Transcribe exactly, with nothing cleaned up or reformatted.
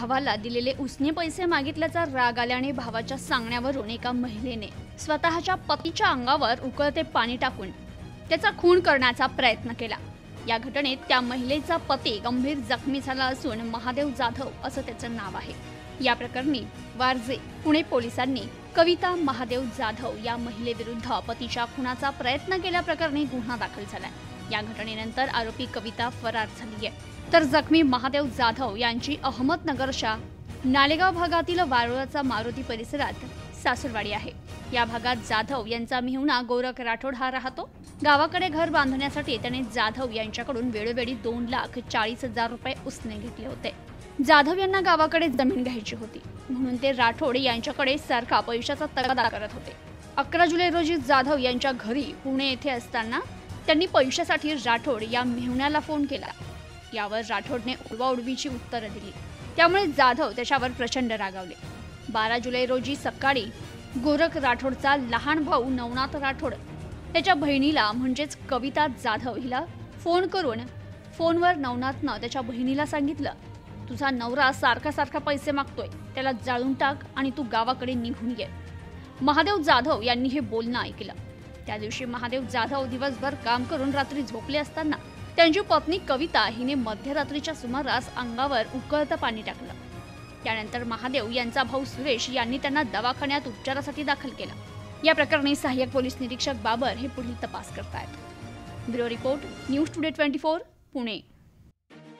भावाला दिलेले उसने पैसे मागितल्याचा राग आल्याने भावाच्या सांगण्यावरून एका महिलेने स्वतःच्या पतीच्या अंगावर उकळते पाणी टाकून त्याचा खून करण्याचा प्रयत्न केला। या घटनेत त्या महिलेचा पती गंभीर जखमी झाला असून महादेव जाधव असं त्याचं नाव आहे। या प्रकरणी वारजे पुणे पोलिसांनी कविता महादेव जाधव या महिलेविरुद्ध पतीच्या खुनाचा प्रयत्न केल्याप्रकरणी गुन्हा दाखल झालाय। या घटनेनंतर आरोपी कविता फरार झाली आहे, तर जखमी महादेव जाधव यांची अहमदनगरच्या नालेगाव भागातील वारुळाचा मारुती परिसरात सासूरवाडी आहे। या भागात जाधव यांचा मेहुणा गोरख राठोड हा राहतो। गावाकडे घर बांधण्यासाठी त्याने जाधव यांच्याकडून वेळोवेळी दोन लाख चाळीस हजार रुपये उसने घेतले होते। जाधव यांना गावाकडे जमीन घ्यायची होती, म्हणून ते राठोड यांच्याकडे सारखा पैशाचा तगादा करत होते। अकरा जुलै रोजी जाधव यांच्या घरी पुणे येथे असताना त्यांनी पैशासाठी राठोड या मेहुण्याला फोन केला। यावर राठोडने उडवाउडवीची उत्तरं दिली, त्यामुळे जाधव त्याच्यावर प्रचंड रागावले। बारा जुलै रोजी सकाळी गोरख राठोडचा लहान भाऊ नवनाथ राठोड त्याच्या बहिणीला म्हणजेच कविता जाधव हिला फोन करून फोनवर नवनाथनं त्याच्या बहिणीला सांगितलं, तुझा नवरा सारखा सारखा पैसे मागतोय, त्याला जाळून टाक आणि तू गावाकडे निघून ये। महादेव जाधव यांनी हे बोलणं ऐकलं। त्या दिवशी महादेव जाधव दिवसभर काम करून रात्री झोपले असताना त्यांची पत्नी कविता हिने मध्यरात्रीच्या सुमारास अंगावर उकळतं पाणी टाकलं। त्यानंतर महादेव यांचा भाऊ सुरेश यांनी त्यांना दवाखान्यात उपचारासाठी दाखल केला। या प्रकरणी सहाय्यक पोलीस निरीक्षक बाबर हे पुढील तपास करतायत। Bureau report, news today twenty four, Pune.